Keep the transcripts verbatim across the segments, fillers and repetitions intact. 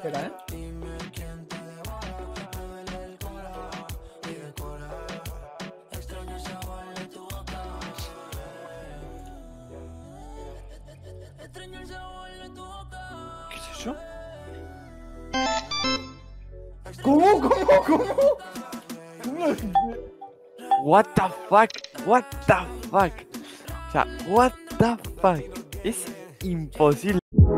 Espera, ¿eh? ¿Qué es eso? ¿Cómo? ¿Cómo? ¿Cómo? ¿Cómo? What the fuck? What the fuck? O sea, what the fuck? Es imposible.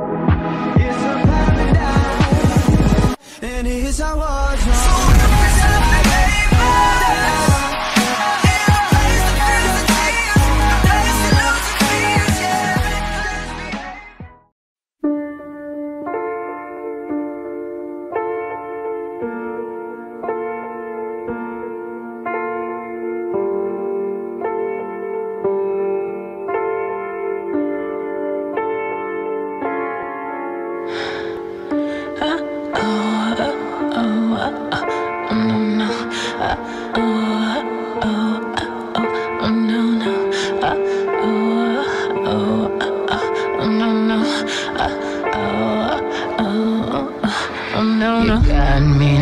You got me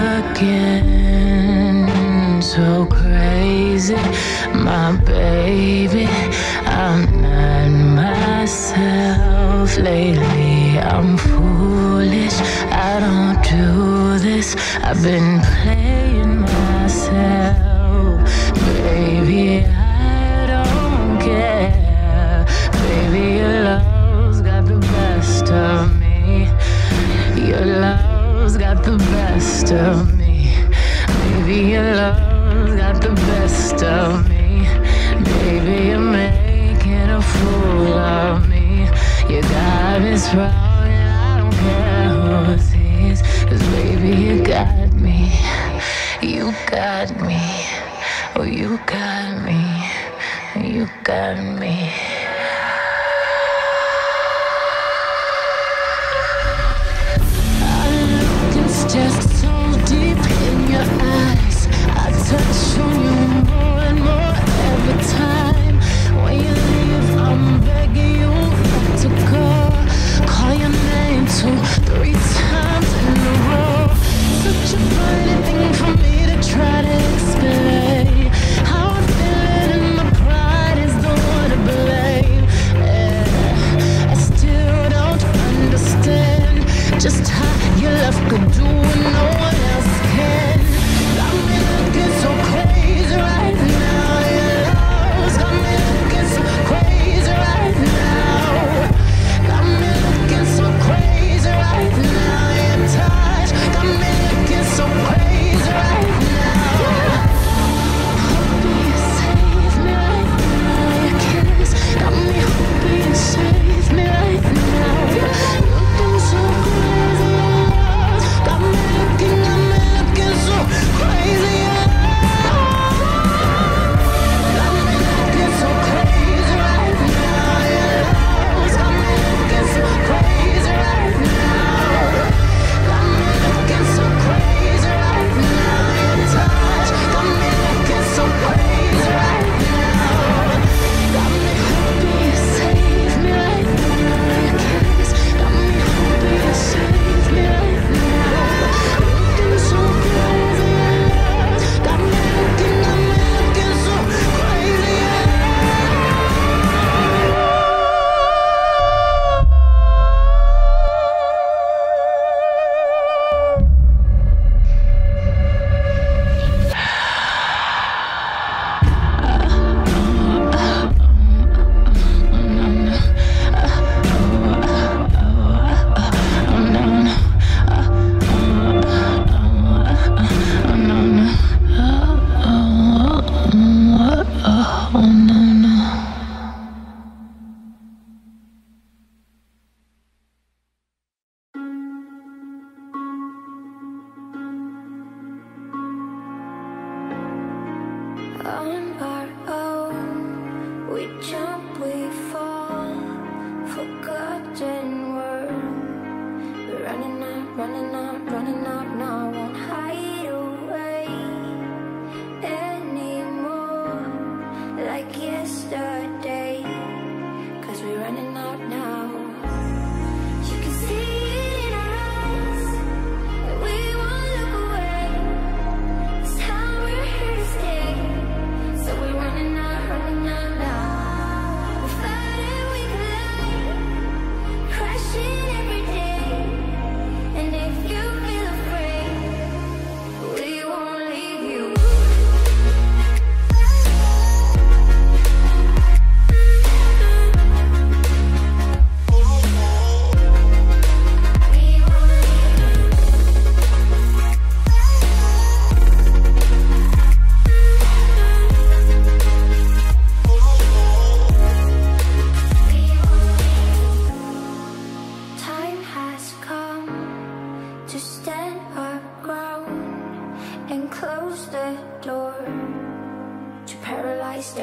looking so crazy, my baby. I'm not myself lately. I'm foolish, I don't do this. I've been playing myself, baby. I don't care, baby. Your love's got the best of me. Your love's got the best of me. Baby, your love's got the best of me. Baby, you're making a fool of me. You got me strong and I don't care who sees. Cause baby, you got me. You got me. Oh, you got me. You got me. Just so deep in your eyes, I touch on you more and more every time. When you leave, I'm begging you not to go. Call your name two, three times in a row. Such a funny thing for me to try to explain. How I'm feeling and my pride is the one to blame. Yeah, I still don't understand just how your love could do what no one else can. Got me looking so crazy right now. Your love's got me looking so crazy right now. Got me looking so crazy right now. Your touch got me looking so crazy right now. Hoping you save me right now. Your kiss got me hoping you save me right now. Looking so crazy. Got me looking, got me looking so crazy. Got me looking so crazy right now. Your love's got me looking so crazy right now. Got me looking so crazy right now. Your touch got me looking so crazy right now. Got me hoping you save me right now. Your kiss got me hoping you save me right now. Looking so crazy, got me looking, got me looking so crazy. On our own, we jump, we fall, forgotten world. We're running out, running out, running out now. Won't hide away anymore like yesterday. Cause we're running out now. You can see it in our eyes.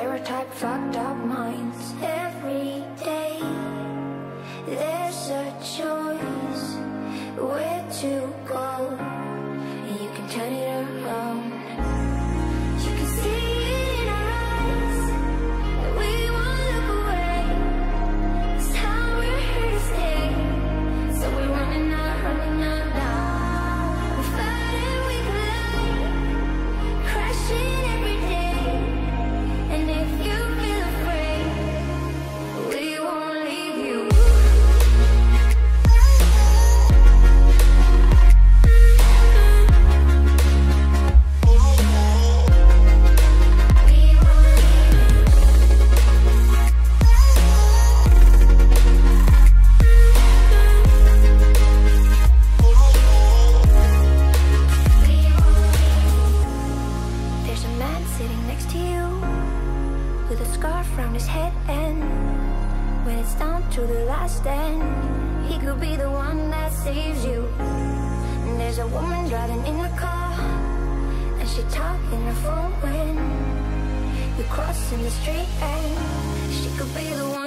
stereotype fucked up minds. Every day there's a choice where to go, and you can turn it around. You can see it in our eyes that we won't look away. It's how we're here to stay, so we're running out, running out now. We're fighting, we collide, crashing every day. And if you feel afraid, we won't leave you. There's a man sitting next to you with a scarf around his head, and when it's down to the last end, he could be the one that saves you. And there's a woman driving in a car, and she talking her phone when you're crossing the street, and she could be the one